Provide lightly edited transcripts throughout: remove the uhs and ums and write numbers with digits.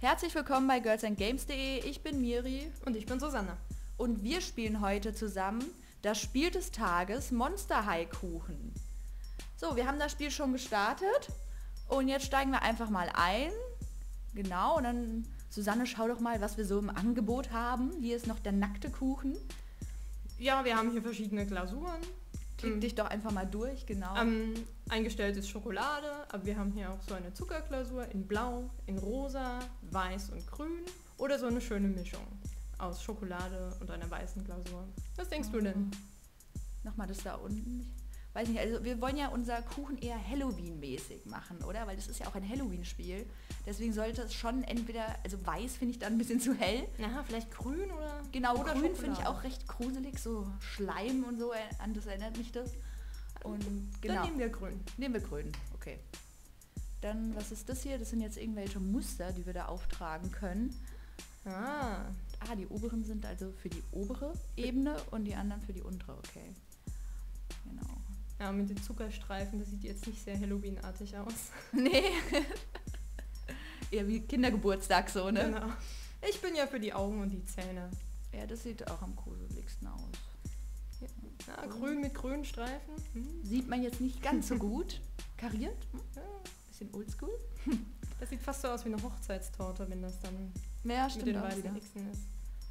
Herzlich willkommen bei girlsandgames.de. Ich bin Miri. Und ich bin Susanne. Und wir spielen heute zusammen das Spiel des Tages, Monster High Kuchen. So, wir haben das Spiel schon gestartet und jetzt steigen wir einfach mal ein. Genau, und dann, Susanne, schau doch mal, was wir so im Angebot haben. Hier ist noch der nackte Kuchen. Ja, wir haben hier verschiedene Glasuren. Klick dich doch einfach mal durch, genau. Eingestellt ist Schokolade, aber wir haben hier auch so eine Zuckerglasur in Blau, in Rosa, Weiß und Grün oder so eine schöne Mischung aus Schokolade und einer weißen Glasur. Was denkst du denn? Nochmal das da unten. Weiß nicht, also wir wollen ja unser Kuchen eher Halloween-mäßig machen, oder? Weil das ist ja auch ein Halloween-Spiel. Deswegen sollte es schon entweder, also weiß finde ich dann ein bisschen zu hell. Na, vielleicht grün oder? Genau, oder grün finde ich auch recht gruselig, so Schleim und so, an das erinnert mich das. Und genau. Dann nehmen wir grün. Nehmen wir grün, okay. Dann, was ist das hier? Das sind jetzt irgendwelche Muster, die wir da auftragen können. Die oberen sind also für die obere Ebene und die anderen für die untere, okay. Genau. Ja, mit den Zuckerstreifen, das sieht jetzt nicht sehr Halloween-artig aus. Nee. Eher wie Kindergeburtstag so, ne? Genau. Ich bin ja für die Augen und die Zähne. Ja, das sieht auch am gruseligsten aus. Ja, grün mit grünen Streifen. Sieht man jetzt nicht ganz so gut. Kariert. Ja, bisschen oldschool. Das sieht fast so aus wie eine Hochzeitstorte, wenn das dann ja, mit den weißen Xen ist.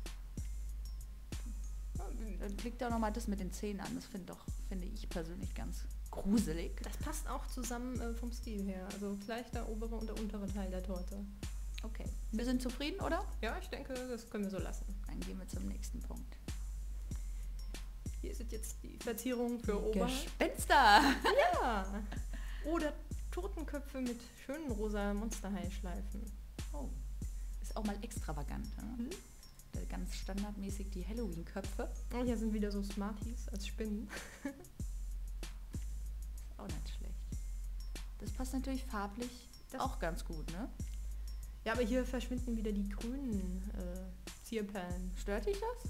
Dann klickt auch nochmal das mit den Zähnen an. Das finde ich persönlich ganz gruselig. Das passt auch zusammen vom Stil her. Also gleich der obere und der untere Teil der Torte. Okay. Wir sind zufrieden, oder? Ja, ich denke, das können wir so lassen. Dann gehen wir zum nächsten Punkt. Hier sind jetzt die Verzierungen für oben. Gespenster! Ja! Oder Totenköpfe mit schönen rosa Monster-High-Schleifen. Oh, ist auch mal extravagant. Ne? Ganz standardmäßig die Halloween-Köpfe. Und hier sind wieder so Smarties als Spinnen. Ist auch nicht schlecht. Das passt natürlich farblich auch ganz gut, ne? Ja, aber hier verschwinden wieder die grünen Zierperlen. Stört dich das?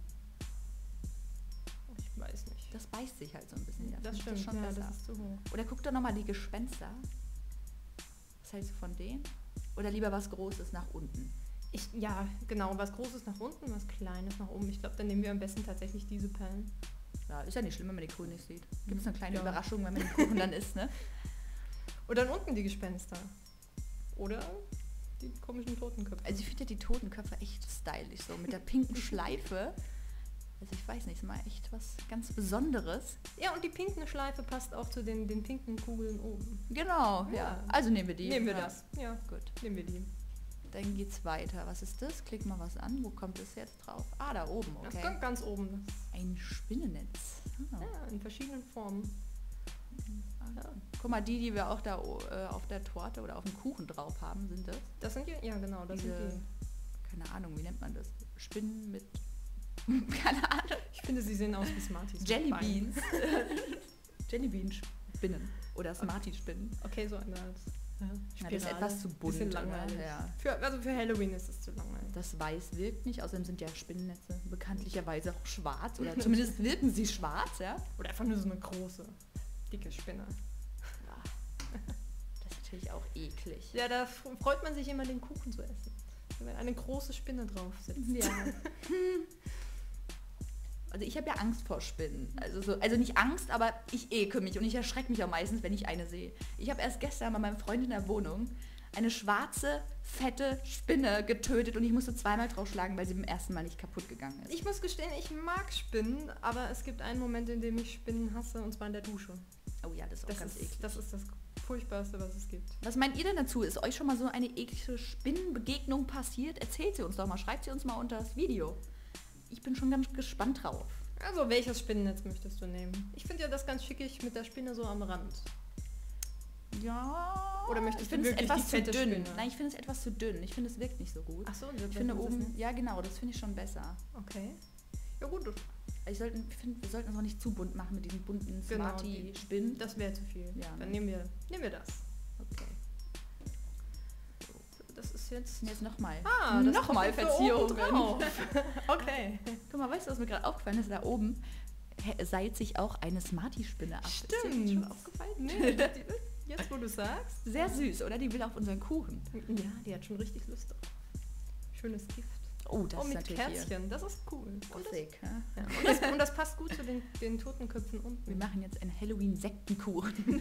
Ich weiß nicht. Das beißt sich halt so ein bisschen. Das stimmt, schon besser. Das ist zu hoch. Oder guck doch nochmal die Gespenster. Was hältst du von denen? Oder lieber was Großes nach unten? Ja, genau. Was Großes nach unten, was Kleines nach oben. Ich glaube, dann nehmen wir am besten tatsächlich diese Perlen. Ja, ist ja nicht schlimm, wenn man die Kuchen nicht sieht. Gibt es eine kleine Überraschung, wenn man den Kuchen dann isst, ne? Oder dann unten die Gespenster. Oder die komischen Totenköpfe. Also ich finde ja die Totenköpfe echt stylisch, so mit der pinken Schleife. Also ich weiß nicht, ist mal echt was ganz Besonderes. Ja, und die pinke Schleife passt auch zu den pinken Kugeln oben. Genau, ja. Also nehmen wir die. Nehmen wir das. Ja, gut. Nehmen wir die. Dann geht's weiter. Was ist das? Klick mal was an. Wo kommt das jetzt drauf? Ah, da oben, okay. Das kommt ganz oben. Ein Spinnennetz. Ja, in verschiedenen Formen. Ja. Guck mal, die wir auch da auf der Torte oder auf dem Kuchen drauf haben, sind das? Das sind die, ja genau, das sind die. Keine Ahnung, wie nennt man das? Spinnen mit... keine Ahnung. Ich finde, sie sehen aus wie Smarties. Jellybeans. Jellybean-Spinnen. Oder Smartie-Spinnen. Okay, so eine als... Ja, das ist etwas zu bunt. Bisschen langweilig. Ja. Für Halloween ist es zu langweilig. Das Weiß wirkt nicht, außerdem sind ja Spinnennetze bekanntlicherweise auch schwarz. Oder zumindest wirken sie schwarz, ja? Oder einfach nur so eine große, dicke Spinne. Das ist natürlich auch eklig. Ja, da freut man sich immer, den Kuchen zu essen. Wenn eine große Spinne drauf sitzt. Ja. Also ich habe ja Angst vor Spinnen. Also nicht Angst, aber ich ekel mich und ich erschrecke mich auch meistens, wenn ich eine sehe. Ich habe erst gestern bei meinem Freund in der Wohnung eine schwarze, fette Spinne getötet und ich musste zweimal draufschlagen, weil sie beim ersten Mal nicht kaputt gegangen ist. Ich muss gestehen, ich mag Spinnen, aber es gibt einen Moment, in dem ich Spinnen hasse, und zwar in der Dusche. Oh ja, das ist auch ganz eklig. Das ist das Furchtbarste, was es gibt. Was meint ihr denn dazu? Ist euch schon mal so eine eklige Spinnenbegegnung passiert? Erzählt sie uns doch mal, schreibt sie uns mal unter das Video. Ich bin schon ganz gespannt drauf. Also, welches Spinnennetz möchtest du nehmen? Ich finde ja das ganz schickig mit der Spinne so am Rand. Ja. Oder möchtest du wirklich etwas die fette zu dünn? Spinne? Nein, ich finde es etwas zu dünn. Ich finde, es wirkt nicht so gut. Ach so, ich finde oben, ja genau, das finde ich schon besser. Okay. Ja gut. Ich finde, wir sollten es auch nicht zu bunt machen mit diesen bunten Smartie-Spinnen. Das wäre zu viel. Ja, dann nehmen wir das. Okay. Das ist jetzt nochmal. Nochmal Verzierungen. Okay. Guck mal, weißt du, was mir gerade aufgefallen ist? Da oben seilt sich auch eine Smartie-Spinne ab. Stimmt. Ist dir das schon aufgefallen? Nee, jetzt wo du sagst. Sehr süß, oder? Die will auf unseren Kuchen. Ja, die hat schon richtig Lust drauf. Schönes Gift. Oh, das ist mit natürlich Kerzchen, das ist cool. Russig. Ja. Und das passt gut zu den Totenköpfen unten. Wir machen jetzt einen Halloween-Sektenkuchen.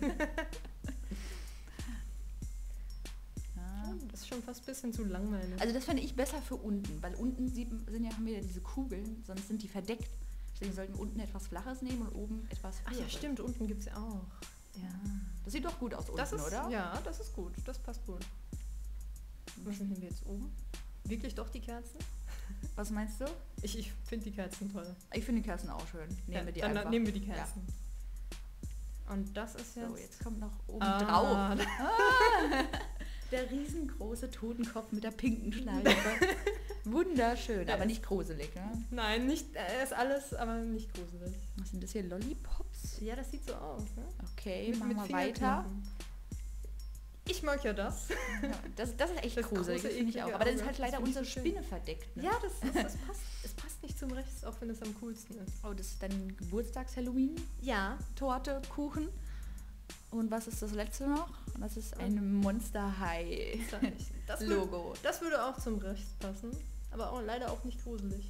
Das ist schon fast ein bisschen zu langweilig. Also das finde ich besser für unten, weil unten haben wir ja diese Kugeln, sonst sind die verdeckt. Deswegen sollten wir unten etwas Flaches nehmen und oben etwas Ach ja, Höheres. stimmt, unten gibt es ja auch. Ja. Das sieht doch gut aus unten, Das ist, oder? Ja, das ist gut. Das passt gut. Was nehmen wir jetzt oben? Wirklich doch die Kerzen? Was meinst du? Ich finde die Kerzen toll. Ich finde die Kerzen auch schön. Nehmen wir die dann einfach. nehmen wir die Kerzen. Ja. Und das ist jetzt... So, jetzt kommt noch oben drauf. Der riesengroße Totenkopf mit der pinken Schleife. Wunderschön, aber nicht gruselig, ne? Nein, nicht, ist alles, aber nicht gruselig. Was sind das hier, Lollipops? Ja, das sieht so aus, ne? Okay, machen wir weiter. Ich mag ja das. Ja, das ist echt Das gruselig, das große, finde ich auch. eklige Aber das ist Auge. halt leider Das find ich unsere so schön. Spinne verdeckt, ne? Ja, es passt nicht zum Rechts, auch wenn es am coolsten ist. Oh, das ist dein Geburtstags-Halloween? Ja. Torte, Kuchen. Und was ist das letzte noch? Das ist ein Monster High Das Logo. Das würde auch zum Rechts passen, aber auch, leider auch nicht gruselig.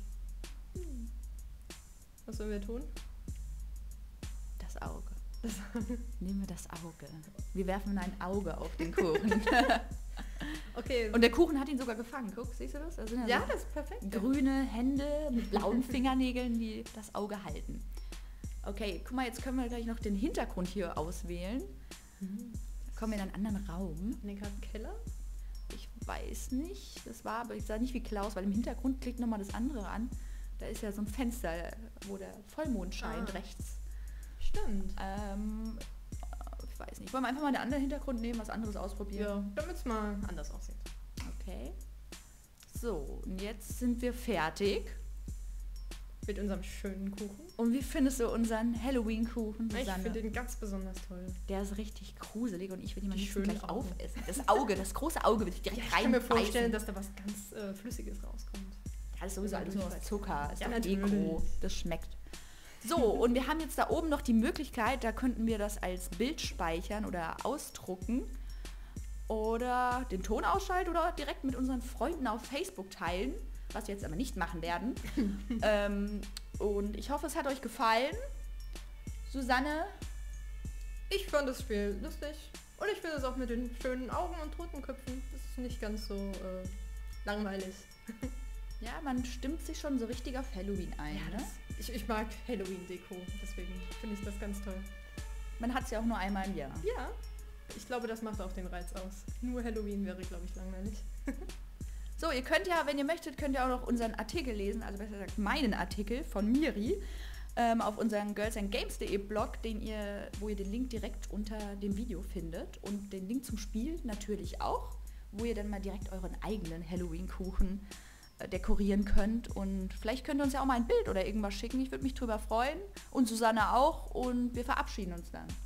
Was sollen wir tun? Das Auge. Nehmen wir das Auge. Wir werfen ein Auge auf den Kuchen. Okay. Und der Kuchen hat ihn sogar gefangen. Guck, siehst du das? Da sind ja, so das ist perfekt. grüne Hände mit blauen Fingernägeln, die das Auge halten. Okay, guck mal, jetzt können wir gleich noch den Hintergrund hier auswählen. Kommen wir in einen anderen Raum. In den Keller? Ich weiß nicht. Das war, aber ich sah nicht wie Klaus, weil im Hintergrund klickt nochmal das andere an. Da ist ja so ein Fenster, wo der Vollmond scheint rechts. Stimmt. Ich weiß nicht. Wollen wir einfach mal einen anderen Hintergrund nehmen, was anderes ausprobieren? Ja, damit es mal anders aussieht. Okay. So, und jetzt sind wir fertig. Mit unserem schönen Kuchen. Und wie findest du unseren Halloween-Kuchen, Ich Susanne? finde den ganz besonders toll. Der ist richtig gruselig und ich will ihn mal Die nicht schönen gleich Augen. aufessen. Das Auge, das große Auge will ich direkt Ich kann mir reinbeißen. vorstellen, dass da was ganz Flüssiges rauskommt. Das ist sowieso alles nur aus Zucker. Ist Ja, doch natürlich. Deko. Das schmeckt. So, und wir haben jetzt da oben noch die Möglichkeit, da könnten wir das als Bild speichern oder ausdrucken oder den Ton ausschalten oder direkt mit unseren Freunden auf Facebook teilen, was wir jetzt aber nicht machen werden. Und ich hoffe, es hat euch gefallen. Susanne? Ich fand das Spiel lustig. Und ich finde es auch mit den schönen Augen und Totenköpfen. Das ist nicht ganz so langweilig. Ja, man stimmt sich schon so richtig auf Halloween ein. Ne? Ich mag Halloween-Deko, deswegen finde ich das ganz toll. Man hat es ja auch nur einmal im Jahr. Ja, ich glaube, das macht auch den Reiz aus. Nur Halloween wäre, glaube ich, langweilig. So, ihr könnt ja, wenn ihr möchtet, könnt ihr auch noch unseren Artikel lesen, also besser gesagt meinen Artikel von Miri, auf unserem girlsandgames.de Blog, wo ihr den Link direkt unter dem Video findet und den Link zum Spiel natürlich auch, wo ihr dann mal direkt euren eigenen Halloween-Kuchen dekorieren könnt und vielleicht könnt ihr uns ja auch mal ein Bild oder irgendwas schicken. Ich würde mich drüber freuen und Susanne auch und wir verabschieden uns dann.